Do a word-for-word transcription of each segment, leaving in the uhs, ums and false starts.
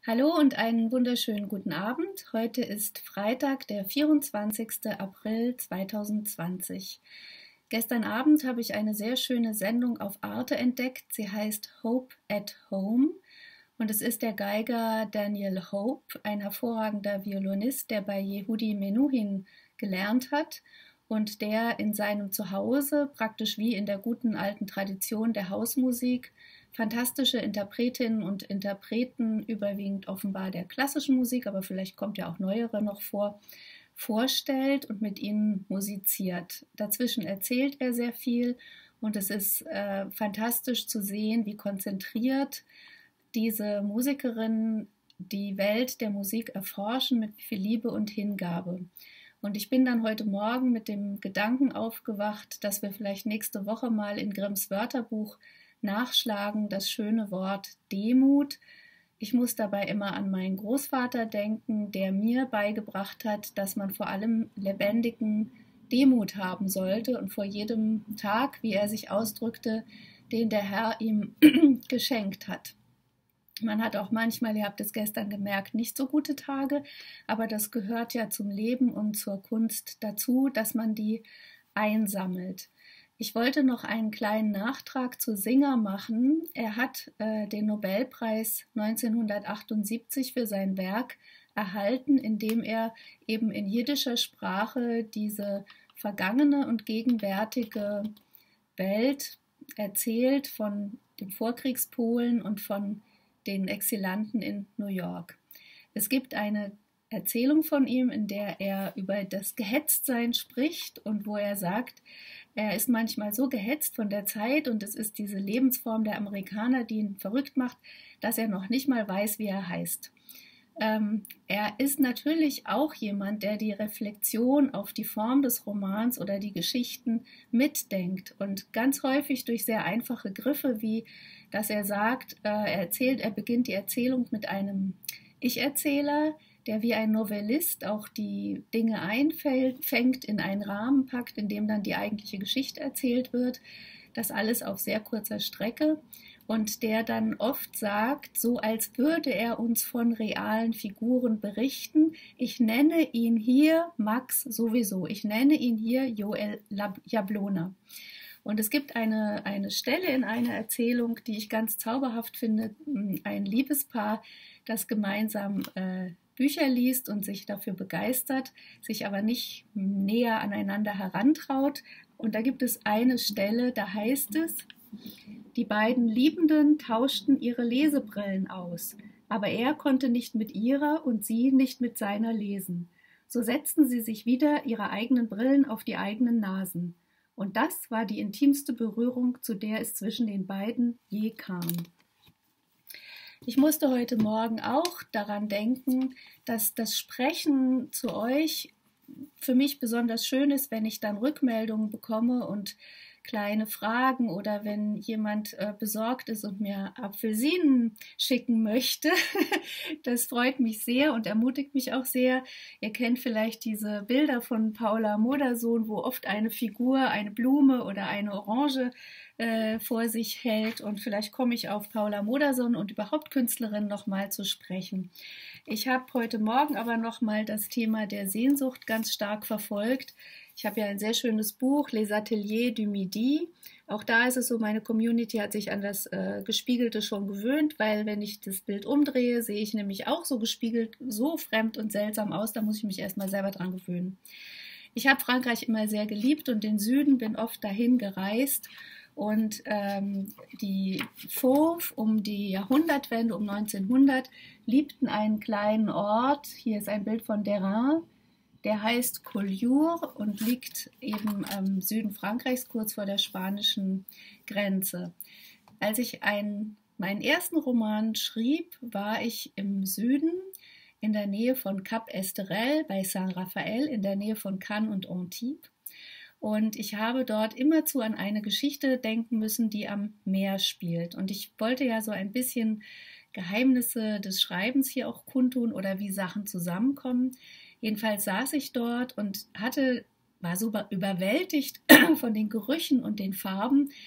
Hallo und einen wunderschönen guten Abend. Heute ist Freitag, der vierundzwanzigste April zweitausendzwanzig. Gestern Abend habe ich eine sehr schöne Sendung auf Arte entdeckt. Sie heißt Hope at Home und es ist der Geiger Daniel Hope, ein hervorragender Violinist, der bei Yehudi Menuhin gelernt hat und der in seinem Zuhause, praktisch wie in der guten alten Tradition der Hausmusik, fantastische Interpretinnen und Interpreten, überwiegend offenbar der klassischen Musik, aber vielleicht kommt ja auch neuere noch vor, vorstellt und mit ihnen musiziert. Dazwischen erzählt er sehr viel und es ist äh, fantastisch zu sehen, wie konzentriert diese Musikerinnen die Welt der Musik erforschen, mit wie viel Liebe und Hingabe. Und ich bin dann heute Morgen mit dem Gedanken aufgewacht, dass wir vielleicht nächste Woche mal in Grimms Wörterbuch nachschlagen, das schöne Wort Demut. Ich muss dabei immer an meinen Großvater denken, der mir beigebracht hat, dass man vor allem lebendigen Demut haben sollte und vor jedem Tag, wie er sich ausdrückte, den der Herr ihm geschenkt hat. Man hat auch manchmal, ihr habt es gestern gemerkt, nicht so gute Tage, aber das gehört ja zum Leben und zur Kunst dazu, dass man die einsammelt. Ich wollte noch einen kleinen Nachtrag zu Singer machen. Er hat äh, den Nobelpreis neunzehnhundertachtundsiebzig für sein Werk erhalten, indem er eben in jiddischer Sprache diese vergangene und gegenwärtige Welt erzählt von dem Vorkriegspolen und von den Exilanten in New York. Es gibt eine Erzählung von ihm, in der er über das Gehetztsein spricht und wo er sagt, er ist manchmal so gehetzt von der Zeit und es ist diese Lebensform der Amerikaner, die ihn verrückt macht, dass er noch nicht mal weiß, wie er heißt. Ähm, er ist natürlich auch jemand, der die Reflexion auf die Form des Romans oder die Geschichten mitdenkt und ganz häufig durch sehr einfache Griffe, wie dass er sagt, äh, er erzählt, er beginnt die Erzählung mit einem Ich-Erzähler, der wie ein Novellist auch die Dinge einfängt, in einen Rahmen packt, in dem dann die eigentliche Geschichte erzählt wird. Das alles auf sehr kurzer Strecke und der dann oft sagt, so als würde er uns von realen Figuren berichten. Ich nenne ihn hier Max sowieso, ich nenne ihn hier Joel Jablona. Und es gibt eine, eine Stelle in einer Erzählung, die ich ganz zauberhaft finde, ein Liebespaar, das gemeinsam äh, Bücher liest und sich dafür begeistert, sich aber nicht näher aneinander herantraut. Und da gibt es eine Stelle, da heißt es, die beiden Liebenden tauschten ihre Lesebrillen aus, aber er konnte nicht mit ihrer und sie nicht mit seiner lesen. So setzten sie sich wieder ihre eigenen Brillen auf die eigenen Nasen. Und das war die intimste Berührung, zu der es zwischen den beiden je kam. Ich musste heute Morgen auch daran denken, dass das Sprechen zu euch für mich besonders schön ist, wenn ich dann Rückmeldungen bekomme und kleine Fragen oder wenn jemand äh, besorgt ist und mir Apfelsinen schicken möchte. Das freut mich sehr und ermutigt mich auch sehr. Ihr kennt vielleicht diese Bilder von Paula Modersohn, wo oft eine Figur, eine Blume oder eine Orange äh, vor sich hält und vielleicht komme ich auf Paula Modersohn und überhaupt Künstlerinnen nochmal zu sprechen. Ich habe heute Morgen aber nochmal das Thema der Sehnsucht ganz stark verfolgt. Ich habe ja ein sehr schönes Buch, Les Ateliers du Midi. Auch da ist es so, meine Community hat sich an das äh, Gespiegelte schon gewöhnt, weil wenn ich das Bild umdrehe, sehe ich nämlich auch so gespiegelt, so fremd und seltsam aus, da muss ich mich erstmal selber dran gewöhnen. Ich habe Frankreich immer sehr geliebt und den Süden, bin oft dahin gereist. Und ähm, die Fauves um die Jahrhundertwende, um neunzehnhundert, liebten einen kleinen Ort. Hier ist ein Bild von Derain. Der heißt Collioure und liegt eben im Süden Frankreichs, kurz vor der spanischen Grenze. Als ich ein, meinen ersten Roman schrieb, war ich im Süden, in der Nähe von Cap Esterel bei Saint-Raphaël, in der Nähe von Cannes und Antibes. Und ich habe dort immerzu an eine Geschichte denken müssen, die am Meer spielt. Und ich wollte ja so ein bisschen Geheimnisse des Schreibens hier auch kundtun oder wie Sachen zusammenkommen. Jedenfalls saß ich dort und hatte, war so überwältigt von den Gerüchen und den Farben,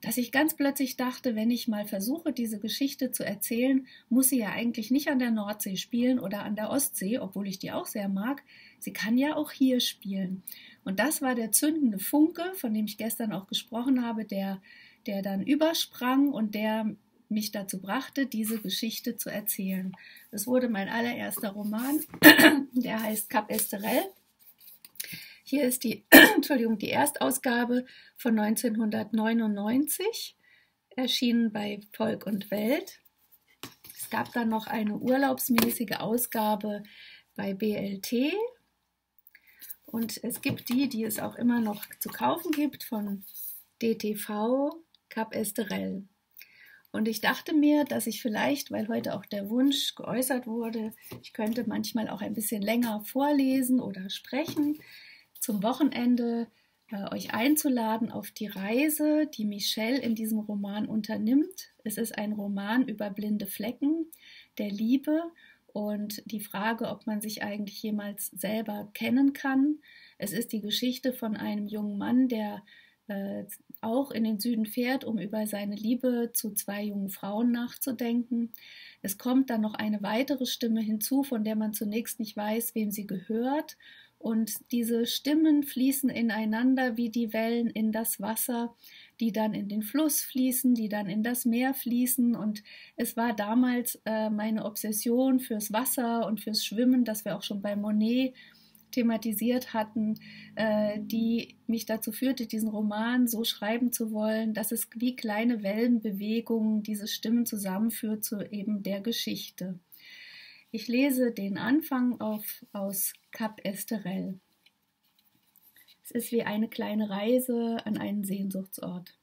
dass ich ganz plötzlich dachte, wenn ich mal versuche, diese Geschichte zu erzählen, muss sie ja eigentlich nicht an der Nordsee spielen oder an der Ostsee, obwohl ich die auch sehr mag. Sie kann ja auch hier spielen. Und das war der zündende Funke, von dem ich gestern auch gesprochen habe, der, der dann übersprang und der mich dazu brachte, diese Geschichte zu erzählen. Das wurde mein allererster Roman, der heißt Cap Esterel. Hier ist die, Entschuldigung, die Erstausgabe von neunzehnhundertneunundneunzig, erschienen bei Volk und Welt. Es gab dann noch eine urlaubsmäßige Ausgabe bei B L T. Und es gibt die, die es auch immer noch zu kaufen gibt, von D T V, Cap Esterel. Und ich dachte mir, dass ich vielleicht, weil heute auch der Wunsch geäußert wurde, ich könnte manchmal auch ein bisschen länger vorlesen oder sprechen, zum Wochenende äh, euch einzuladen auf die Reise, die Michelle in diesem Roman unternimmt. Es ist ein Roman über blinde Flecken, der Liebe und die Frage, ob man sich eigentlich jemals selber kennen kann. Es ist die Geschichte von einem jungen Mann, der äh, auch in den Süden fährt, um über seine Liebe zu zwei jungen Frauen nachzudenken. Es kommt dann noch eine weitere Stimme hinzu, von der man zunächst nicht weiß, wem sie gehört. Und diese Stimmen fließen ineinander wie die Wellen in das Wasser, die dann in den Fluss fließen, die dann in das Meer fließen. Und es war damals äh, meine Obsession fürs Wasser und fürs Schwimmen, das wir auch schon bei Monet thematisiert hatten, äh, die mich dazu führte, diesen Roman so schreiben zu wollen, dass es wie kleine Wellenbewegungen diese Stimmen zusammenführt zu eben der Geschichte. Ich lese den Anfang auf, aus Cap Esterel. Es ist wie eine kleine Reise an einen Sehnsuchtsort.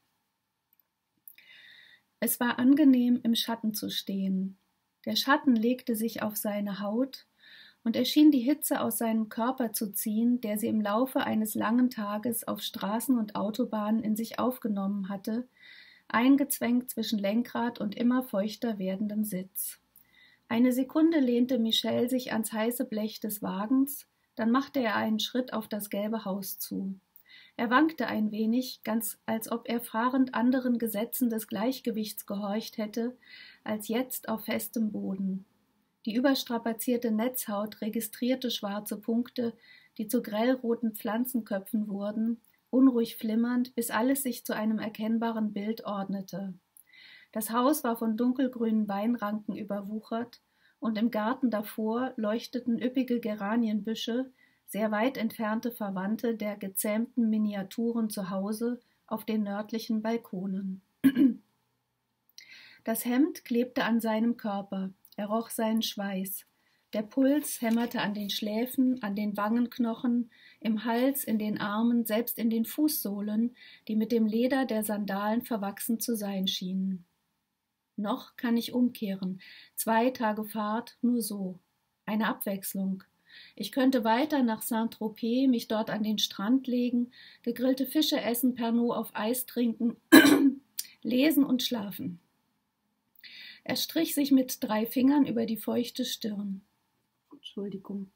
Es war angenehm, im Schatten zu stehen. Der Schatten legte sich auf seine Haut und er schien die Hitze aus seinem Körper zu ziehen, der sie im Laufe eines langen Tages auf Straßen und Autobahnen in sich aufgenommen hatte, eingezwängt zwischen Lenkrad und immer feuchter werdendem Sitz. Eine Sekunde lehnte Michel sich ans heiße Blech des Wagens, dann machte er einen Schritt auf das gelbe Haus zu. Er wankte ein wenig, ganz als ob er fahrend anderen Gesetzen des Gleichgewichts gehorcht hätte, als jetzt auf festem Boden. Die überstrapazierte Netzhaut registrierte schwarze Punkte, die zu grellroten Pflanzenköpfen wurden, unruhig flimmernd, bis alles sich zu einem erkennbaren Bild ordnete. Das Haus war von dunkelgrünen Weinranken überwuchert, und im Garten davor leuchteten üppige Geranienbüsche, sehr weit entfernte Verwandte der gezähmten Miniaturen zu Hause auf den nördlichen Balkonen. Das Hemd klebte an seinem Körper, er roch seinen Schweiß. Der Puls hämmerte an den Schläfen, an den Wangenknochen, im Hals, in den Armen, selbst in den Fußsohlen, die mit dem Leder der Sandalen verwachsen zu sein schienen. Noch kann ich umkehren. Zwei Tage Fahrt, nur so. Eine Abwechslung. Ich könnte weiter nach Saint-Tropez, mich dort an den Strand legen, gegrillte Fische essen, Pernod auf Eis trinken, lesen und schlafen. Er strich sich mit drei Fingern über die feuchte Stirn. Entschuldigung.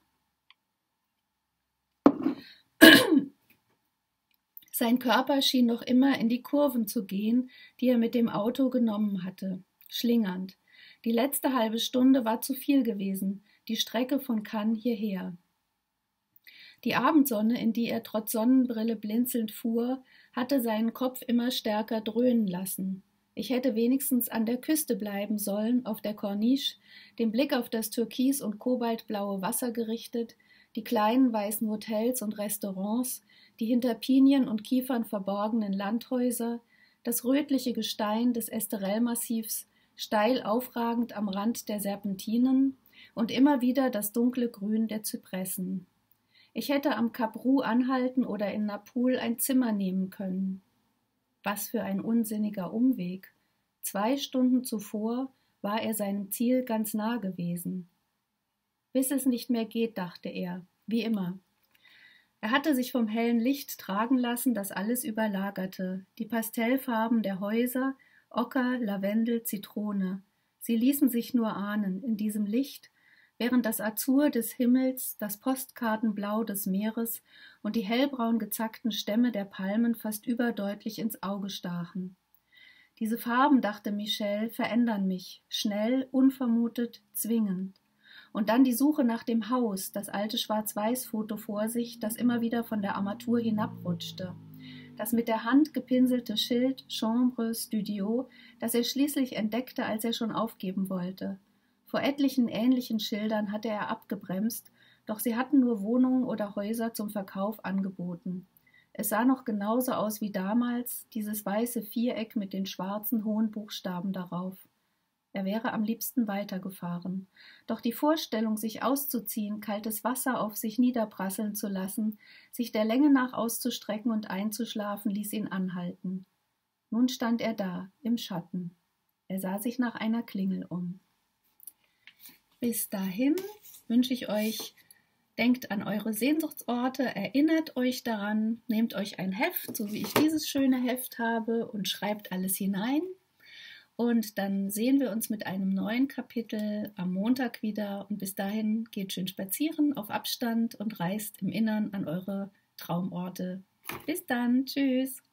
Sein Körper schien noch immer in die Kurven zu gehen, die er mit dem Auto genommen hatte. Schlingernd. Die letzte halbe Stunde war zu viel gewesen, die Strecke von Cannes hierher. Die Abendsonne, in die er trotz Sonnenbrille blinzelnd fuhr, hatte seinen Kopf immer stärker dröhnen lassen. Ich hätte wenigstens an der Küste bleiben sollen, auf der Corniche, den Blick auf das türkis- und kobaltblaue Wasser gerichtet, die kleinen weißen Hotels und Restaurants, die hinter Pinien und Kiefern verborgenen Landhäuser, das rötliche Gestein des Esterel-Massivs, steil aufragend am Rand der Serpentinen und immer wieder das dunkle Grün der Zypressen. Ich hätte am Cap Roux anhalten oder in Naples ein Zimmer nehmen können. Was für ein unsinniger Umweg. Zwei Stunden zuvor war er seinem Ziel ganz nah gewesen. Bis es nicht mehr geht, dachte er, wie immer. Er hatte sich vom hellen Licht tragen lassen, das alles überlagerte, die Pastellfarben der Häuser, Ocker, Lavendel, Zitrone. Sie ließen sich nur ahnen in diesem Licht, während das Azur des Himmels, das Postkartenblau des Meeres und die hellbraun gezackten Stämme der Palmen fast überdeutlich ins Auge stachen. Diese Farben, dachte Michel, verändern mich, schnell, unvermutet, zwingend. Und dann die Suche nach dem Haus, das alte Schwarz-Weiß-Foto vor sich, das immer wieder von der Armatur hinabrutschte. Das mit der Hand gepinselte Schild Chambre Studio, das er schließlich entdeckte, als er schon aufgeben wollte. Vor etlichen ähnlichen Schildern hatte er abgebremst, doch sie hatten nur Wohnungen oder Häuser zum Verkauf angeboten. Es sah noch genauso aus wie damals, dieses weiße Viereck mit den schwarzen hohen Buchstaben darauf. Er wäre am liebsten weitergefahren. Doch die Vorstellung, sich auszuziehen, kaltes Wasser auf sich niederprasseln zu lassen, sich der Länge nach auszustrecken und einzuschlafen, ließ ihn anhalten. Nun stand er da, im Schatten. Er sah sich nach einer Klingel um. Bis dahin wünsche ich euch, denkt an eure Sehnsuchtsorte, erinnert euch daran, nehmt euch ein Heft, so wie ich dieses schöne Heft habe, und schreibt alles hinein. Und dann sehen wir uns mit einem neuen Kapitel am Montag wieder. Und bis dahin geht schön spazieren auf Abstand und reist im Innern an eure Traumorte. Bis dann, tschüss!